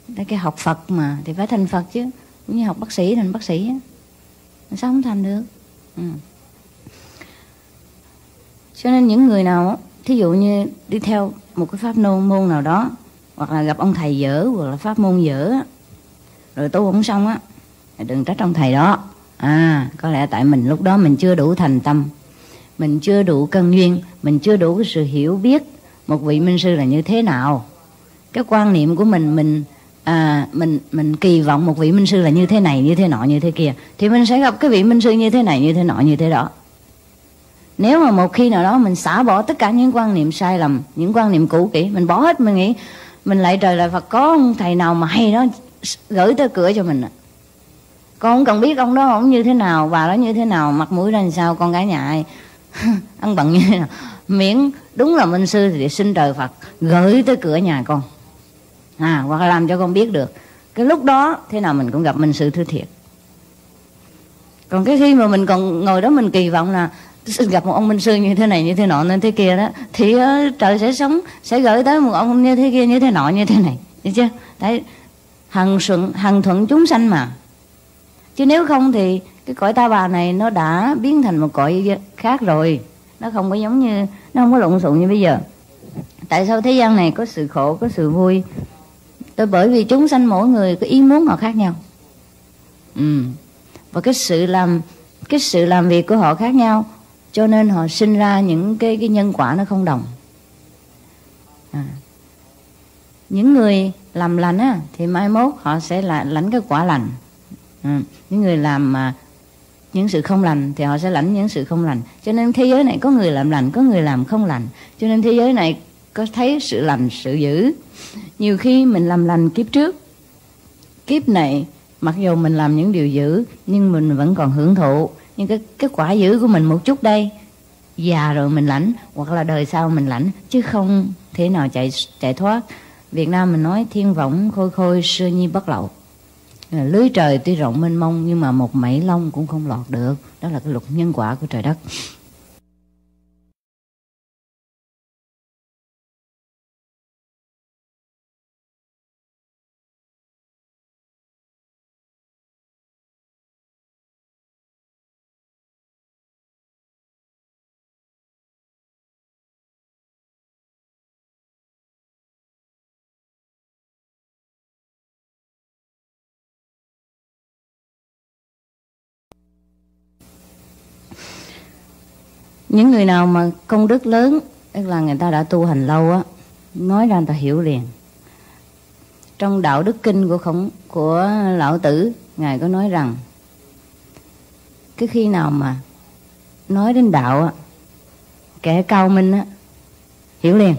Cái học Phật mà thì phải thành Phật chứ, cũng như học bác sĩ thành bác sĩ á, sao không thành được? Cho nên những người nào thí dụ như đi theo một cái pháp môn nào đó, hoặc là gặp ông thầy dở, hoặc là pháp môn dở, rồi tu không xong á, đừng trách ông thầy đó. Có lẽ tại mình lúc đó mình chưa đủ thành tâm, mình chưa đủ căn duyên, mình chưa đủ cái sự hiểu biết một vị minh sư là như thế nào. Cái quan niệm của mình kỳ vọng một vị minh sư là như thế này, như thế nọ, như thế kia, thì mình sẽ gặp cái vị minh sư như thế này, như thế nọ, như thế đó. Nếu mà một khi nào đó mình xả bỏ tất cả những quan niệm sai lầm, những quan niệm cũ kỹ, mình bỏ hết, mình nghĩ mình lạy trời lạy Phật, có ông thầy nào mà hay đó gửi tới cửa cho mình. Con không cần biết ông đó ông như thế nào, bà đó như thế nào, mặt mũi ra làm sao, con gái nhà ai ăn bận như thế nào, miễn đúng là minh sư thì xin trời Phật gửi tới cửa nhà con, hoặc là làm cho con biết được. Cái lúc đó thế nào mình cũng gặp minh sư thứ thiệt. Còn cái khi mà mình còn ngồi đó mình kỳ vọng là xin gặp một ông minh sư như thế này, như thế nọ, nên thế kia đó, thì trời sẽ gửi tới một ông như thế kia, như thế nọ, như thế này, được chưa? Đấy, hằng thuận chúng sanh mà. Chứ nếu không thì cái cõi ta bà này nó đã biến thành một cõi khác rồi. Nó không có giống như, nó không có lộn xộn như bây giờ. Tại sao thế gian này có sự khổ, có sự vui? Bởi vì chúng sanh mỗi người có ý muốn họ khác nhau. Và cái sự làm việc của họ khác nhau, cho nên họ sinh ra những cái nhân quả nó không đồng. Những người làm lành á, thì mai mốt họ sẽ lãnh cái quả lành. Những người làm những sự không lành thì họ sẽ lãnh những sự không lành. Cho nên thế giới này có người làm lành, có người làm không lành. Cho nên thế giới này có thấy sự lành, sự dữ. Nhiều khi mình làm lành kiếp trước, kiếp này mặc dù mình làm những điều dữ nhưng mình vẫn còn hưởng thụ. Nhưng cái quả dữ của mình một chút đây, già rồi mình lãnh, hoặc là đời sau mình lãnh, chứ không thể nào chạy thoát. Việt Nam mình nói thiên võng khôi khôi xưa nhi bất lậu. Lưới trời tuy rộng mênh mông nhưng mà một mảy lông cũng không lọt được. Đó là cái luật nhân quả của trời đất. Những người nào mà công đức lớn, tức là người ta đã tu hành lâu á, nói ra người ta hiểu liền. Trong đạo đức kinh của Lão Tử, ngài có nói rằng cái khi nào mà nói đến đạo á, kẻ cao minh á hiểu liền,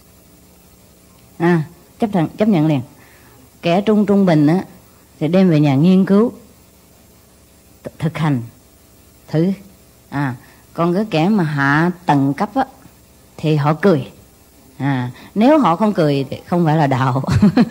chấp nhận liền. Kẻ trung bình á thì đem về nhà nghiên cứu, thực hành, thử. Còn cái kẻ mà hạ tầng cấp á thì họ cười. Nếu họ không cười thì không phải là đạo.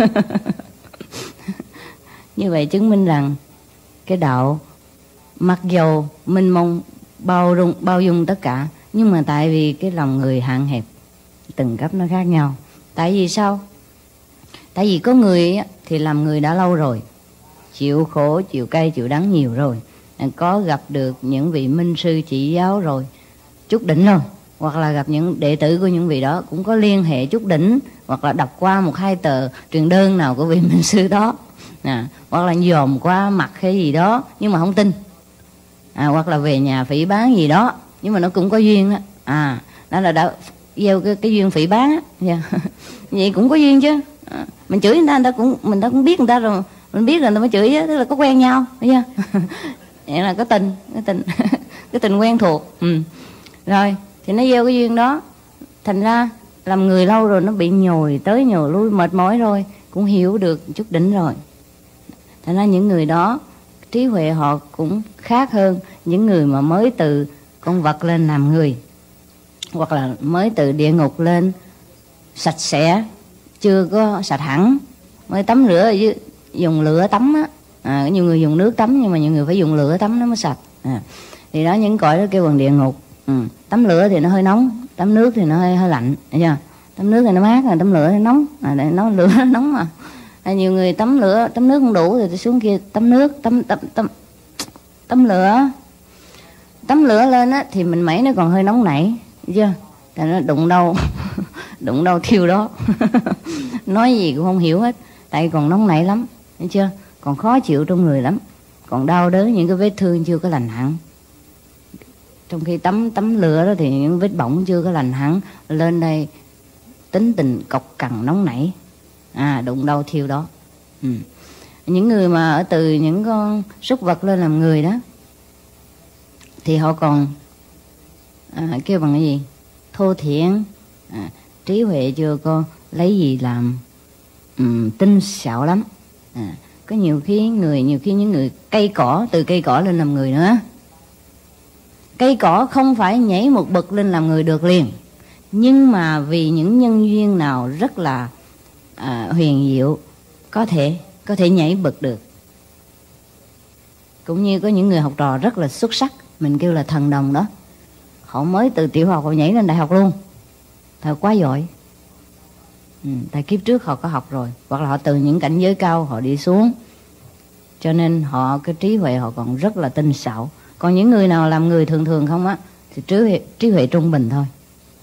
Như vậy chứng minh rằng cái đạo mặc dầu mênh mông bao dung tất cả, nhưng mà tại vì cái lòng người hạn hẹp, từng cấp nó khác nhau. Tại vì sao? Tại vì có người thì làm người đã lâu rồi, chịu khổ, chịu cay, chịu đắng nhiều rồi, có gặp được những vị minh sư chỉ giáo rồi, chút đỉnh rồi, hoặc là gặp những đệ tử của những vị đó cũng có liên hệ chút đỉnh, hoặc là đọc qua một hai tờ truyền đơn nào của vị minh sư đó, hoặc là dòm qua mặt hay gì đó nhưng mà không tin, hoặc là về nhà phỉ báng gì đó, nhưng mà nó cũng có duyên đó. Đó là đã gieo cái duyên phỉ báng á. Vậy cũng có duyên chứ. Mình chửi người ta cũng biết người ta rồi, mình biết rồi người ta mới chửi á, tức là có quen nhau, thấy chưa? Vậy là có tình cái tình quen thuộc. Rồi thì nó gieo cái duyên đó, thành ra làm người lâu rồi nó bị nhồi tới nhồi lui, mệt mỏi rồi, cũng hiểu được chút đỉnh rồi. Thành ra những người đó trí huệ họ cũng khác hơn những người mà mới từ con vật lên làm người, hoặc là mới từ địa ngục lên sạch sẽ, chưa có sạch hẳn, mới tắm rửa dùng lửa tắm á. Nhiều người dùng nước tắm nhưng mà nhiều người phải dùng lửa tắm nó mới sạch. Thì đó, những cõi đó kêu bằng địa ngục. Tắm lửa thì nó hơi nóng, tắm nước thì nó hơi lạnh, thấy chưa? Tắm nước thì nó mát, rồi tắm lửa thì nóng. Lửa nó nóng mà. Nhiều người tắm lửa, tắm nước không đủ thì xuống kia tắm nước, tắm lửa. Tắm lửa lên á thì mình mấy nó còn hơi nóng nảy, thấy chưa? Tại nó đụng đâu đụng đâu thiêu đó. Nói gì cũng không hiểu hết, tại còn nóng nảy lắm, thấy chưa? Còn khó chịu trong người lắm, còn đau đớn, những cái vết thương chưa có lành hẳn. Trong khi tắm lửa đó thì những vết bỏng chưa có lành hẳn, lên đây tính tình cộc cằn nóng nảy, đụng đâu thiêu đó. Những người mà ở từ những con súc vật lên làm người đó thì họ còn kêu bằng cái gì? Thô thiển, trí huệ chưa có lấy gì làm, tinh xảo lắm. Có nhiều khi những người cây cỏ, từ cây cỏ lên làm người nữa. Cây cỏ không phải nhảy một bậc lên làm người được liền, nhưng mà vì những nhân duyên nào rất là huyền diệu, có thể nhảy bậc được. Cũng như có những người học trò rất là xuất sắc, mình kêu là thần đồng đó, họ mới từ tiểu học họ nhảy lên đại học luôn, thật quá giỏi. Tại kiếp trước họ có học rồi, hoặc là họ từ những cảnh giới cao họ đi xuống, cho nên họ cái trí huệ họ còn rất là tinh xảo. Còn những người nào làm người thường thường không á thì trí huệ trung bình thôi.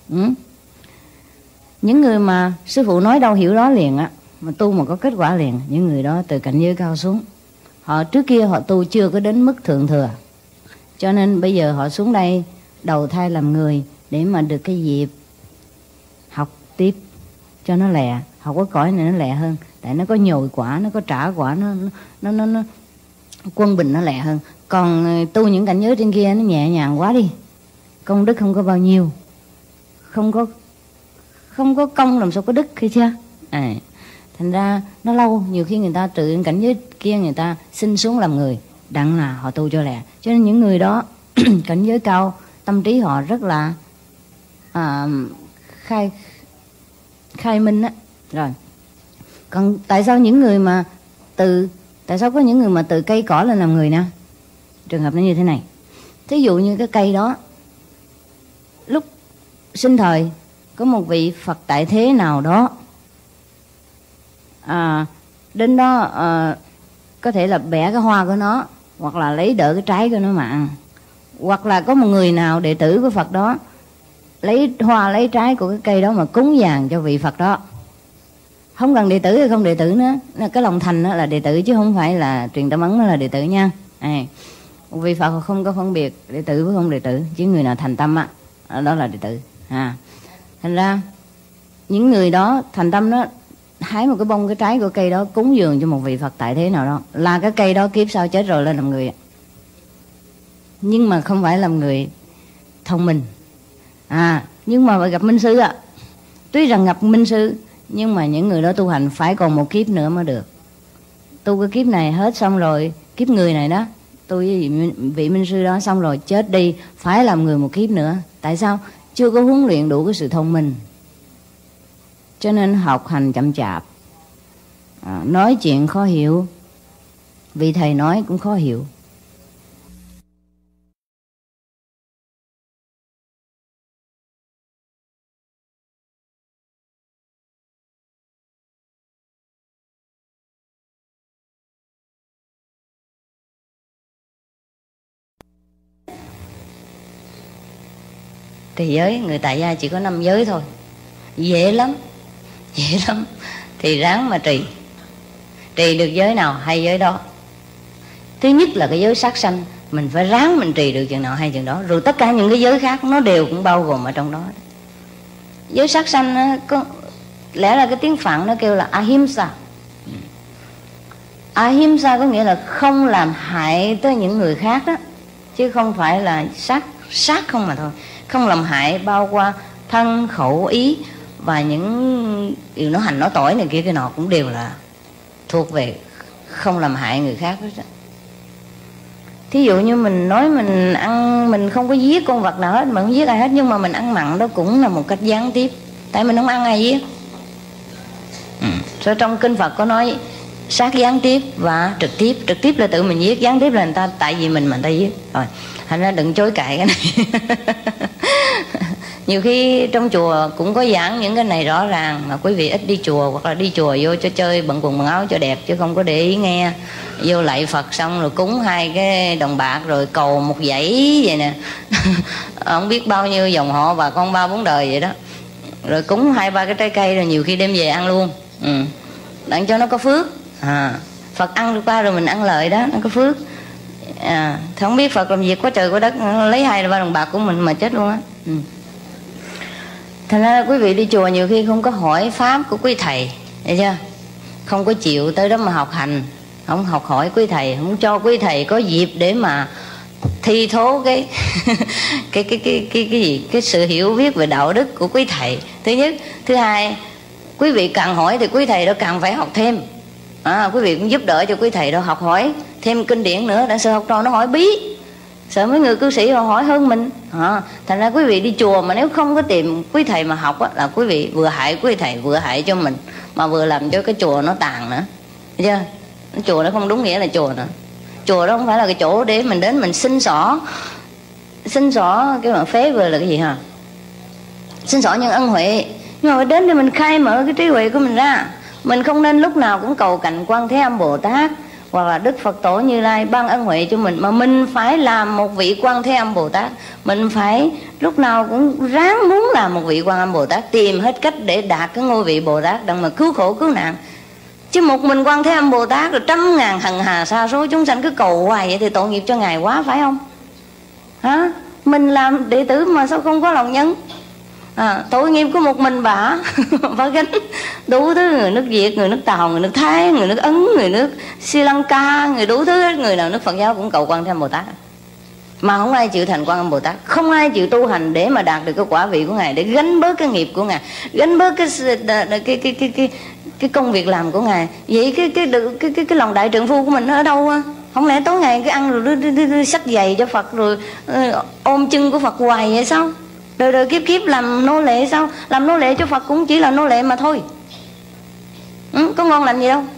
Những người mà sư phụ nói đâu hiểu đó liền á, mà tu mà có kết quả liền, những người đó từ cảnh giới cao xuống. Họ trước kia họ tu chưa có đến mức thượng thừa, cho nên bây giờ họ xuống đây đầu thai làm người để mà được cái dịp học tiếp cho nó lẹ, học cái cõi này nó lẹ hơn, tại nó có nhồi quả, nó có trả quả, nó quân bình nó lẹ hơn. Còn tu những cảnh giới trên kia nó nhẹ nhàng quá đi, công đức không có bao nhiêu, không có công làm sao có đức, thấy chưa? Thành ra nó lâu, nhiều khi người ta từ cảnh giới kia người ta sinh xuống làm người, đặng là họ tu cho lẹ. Cho nên những người đó cảnh giới cao, tâm trí họ rất là khai minh á. Rồi còn tại sao những người mà tại sao có những người mà từ cây cỏ lên làm người nè? Trường hợp nó như thế này. Thí dụ như cái cây đó, lúc sinh thời có một vị Phật tại thế nào đó đến đó có thể là bẻ cái hoa của nó, hoặc là lấy đỡ cái trái của nó mà ăn, hoặc là có một người nào đệ tử của Phật đó lấy hoa lấy trái của cái cây đó mà cúng dường cho vị Phật đó. Không cần đệ tử hay không đệ tử nữa, cái lòng thành đó là đệ tử chứ không phải là truyền tâm ấn nó là đệ tử nha. Vị Phật không có phân biệt đệ tử với không đệ tử, chứ người nào thành tâm á đó là đệ tử. Thành ra những người đó thành tâm đó hái một cái bông cái trái của cây đó cúng dường cho một vị Phật tại thế nào đó, là cái cây đó kiếp sau chết rồi lên làm người, nhưng mà không phải làm người thông minh. Nhưng mà gặp minh sư tuy rằng gặp minh sư, nhưng mà những người đó tu hành phải còn một kiếp nữa mới được. Tu cái kiếp này hết xong rồi, kiếp người này đó tu với vị minh sư đó xong rồi chết đi, phải làm người một kiếp nữa. Tại sao? Chưa có huấn luyện đủ cái sự thông minh, cho nên học hành chậm chạp, nói chuyện khó hiểu, vị thầy nói cũng khó hiểu. Trì giới người tại gia chỉ có 5 giới thôi, dễ lắm thì ráng mà trì được giới nào hay giới đó. Thứ nhất là cái giới sát sanh, mình phải ráng mình trì được chừng nào hay chừng đó, rồi tất cả những cái giới khác nó đều cũng bao gồm ở trong đó. Giới sát sanh có lẽ là cái tiếng Phạn nó kêu là ahimsa. Ahimsa có nghĩa là không làm hại tới những người khác đó, chứ không phải là sát không mà thôi. Không làm hại bao qua thân khẩu ý, và những điều nó hành nó tỏi này kia cái nọ cũng đều là thuộc về không làm hại người khác hết. Thí dụ như mình nói mình ăn, mình không có giết con vật nào hết, mình không giết ai hết, nhưng mà mình ăn mặn đó cũng là một cách gián tiếp, tại mình không ăn ai giết. Rồi trong kinh Phật có nói sát gián tiếp và trực tiếp. Trực tiếp là tự mình giết, gián tiếp là người ta tại vì mình mà người ta giết. Rồi thành ra đừng chối cãi cái này. Nhiều khi trong chùa cũng có giảng những cái này rõ ràng, mà quý vị ít đi chùa, hoặc là đi chùa vô cho chơi bận quần bận áo cho đẹp chứ không có để ý nghe. Vô lạy Phật xong rồi cúng 2 cái đồng bạc rồi cầu một dãy vậy nè không biết bao nhiêu dòng họ bà con 3-4 đời vậy đó, rồi cúng 2-3 cái trái cây rồi nhiều khi đem về ăn luôn. Đặng cho nó có phước. Phật ăn được qua rồi mình ăn lợi đó, nó có phước. Thì không biết Phật làm việc có trời có đất, lấy 2-3 đồng bạc của mình mà chết luôn á. Thành ra quý vị đi chùa nhiều khi không có hỏi pháp của quý thầy, thấy chưa? Không có chịu tới đó mà học hành, không học hỏi quý thầy, không cho quý thầy có dịp để mà thi thố cái cái gì, cái sự hiểu biết về đạo đức của quý thầy. Thứ nhất. Thứ hai, quý vị càng hỏi thì quý thầy đó càng phải học thêm. Quý vị cũng giúp đỡ cho quý thầy đó học hỏi thêm kinh điển nữa, để sợ học trò nó hỏi bí, sợ mấy người cư sĩ họ hỏi hơn mình. Thành ra quý vị đi chùa mà nếu không có tìm quý thầy mà học á, là quý vị vừa hại quý thầy, vừa hại cho mình, mà vừa làm cho cái chùa nó tàn nữa. Thấy chưa? Cái chùa nó không đúng nghĩa là chùa nữa. Chùa đó không phải là cái chỗ để mình đến mình xin xỏ cái mà phế vừa là cái gì hả? Xin xỏ những ân huệ. Nhưng mà đến để mình khai mở cái trí huệ của mình ra. Mình không nên lúc nào cũng cầu cạnh Quan Thế Âm Bồ Tát hoặc là Đức Phật Tổ Như Lai ban ân huệ cho mình, mà mình phải làm một vị Quan Thế Âm Bồ Tát. Mình phải lúc nào cũng ráng muốn làm một vị Quan Âm Bồ Tát, tìm hết cách để đạt cái ngôi vị Bồ Tát đặng mà cứu khổ cứu nạn. Chứ một mình Quan Thế Âm Bồ Tát rồi 100.000 hằng hà sa số chúng sanh cứ cầu hoài vậy thì tội nghiệp cho Ngài quá, phải không? Mình làm đệ tử mà sao không có lòng nhân? Tội nghiệp của một mình bà phải gánh đủ thứ, người nước Việt, người nước Tàu, người nước Thái, người nước Ấn, người nước Sri Lanka, người đủ thứ, người nào nước Phật giáo cũng cầu Quan Thế Âm Bồ Tát. Mà không ai chịu thành Quan Âm Bồ Tát, không ai chịu tu hành để mà đạt được cái quả vị của Ngài, để gánh bớt cái nghiệp của Ngài, gánh bớt cái công việc làm của Ngài. Vậy cái lòng đại trượng phu của mình nó ở đâu? Không lẽ tối ngày cứ ăn rồi đưa sách giày cho Phật, rồi ôm chân của Phật hoài vậy sao? Đời kiếp kiếp làm nô lệ sao? Làm nô lệ cho Phật cũng chỉ là nô lệ mà thôi. Có ngon lành gì đâu.